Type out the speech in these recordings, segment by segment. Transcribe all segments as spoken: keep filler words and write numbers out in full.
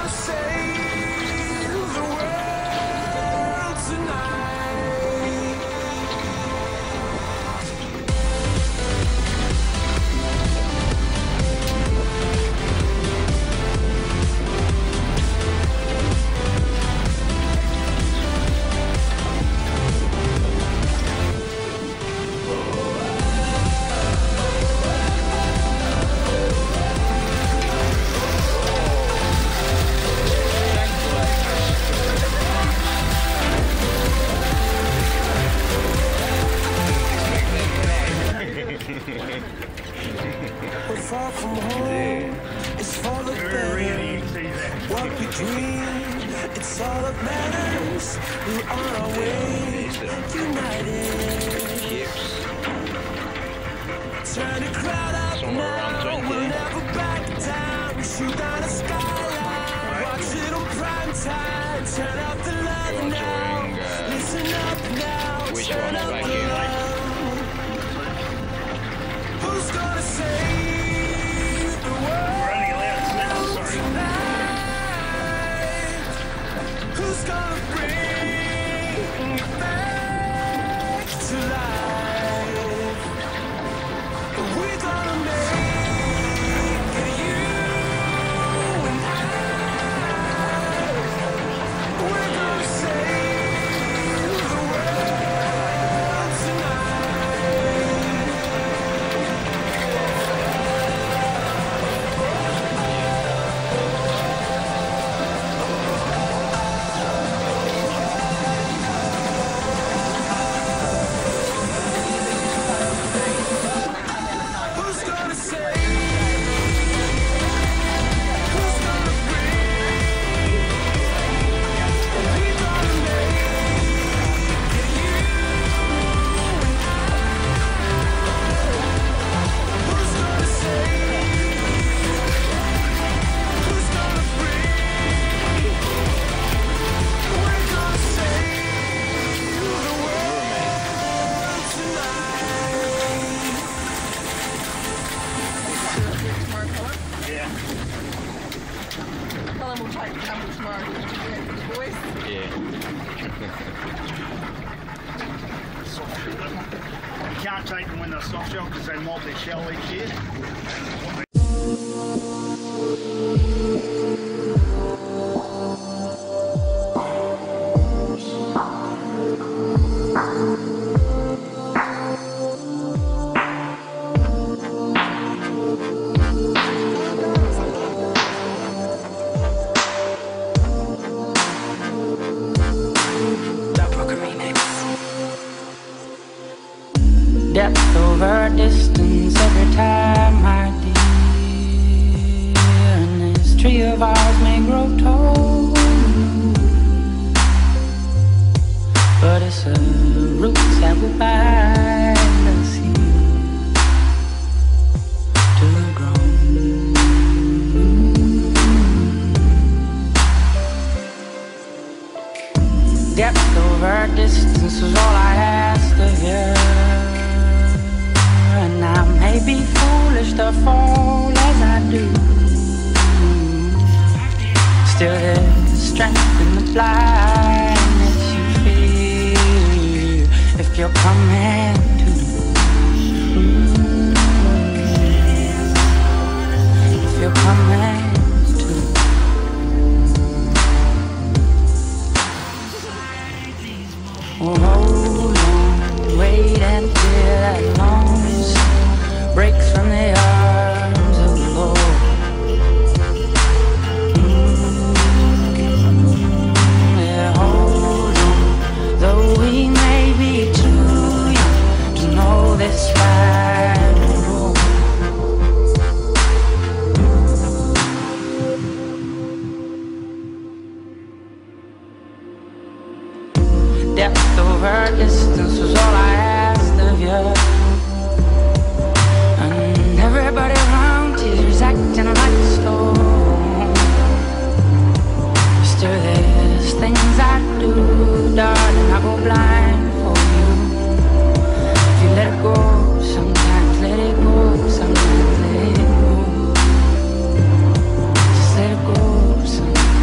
We're far from home, it's for the better. What we dream, it's all that matters. We're on our way, united. Turn the crowd up now, we'll never back down. We shoot down the skyline, watch it on prime time. Turn up the love now, listen up now, turn up the love. Who's gonna save the world tonight? Who's gonna bring it back to life? We're gonna make it, you and I. We're gonna save the world tonight. You can't take them when they're soft shell because they multi-shell each year. Depth over distance every time I deal, and this tree of ours may grow tall, but it's the roots that will bind us here to the ground. Depth over distance was all I asked of you. And I may be foolish to fall as I do. Still there's strength in the blindness you feel if you're coming to. If you're coming to. Oh, hold on, wait until that long breaks from the arms of the Lord. Mm, yeah, hold on, though we may be too young to know this final road. Depth over distance was all I asked of you. Everybody around here's acting like a storm. Still there's things I do, darling, I go blind for you. If you let it go, sometimes let it go, sometimes let it go. Just let it go, sometimes.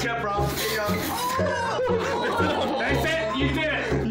job, bro. There you go. That's it. You did it.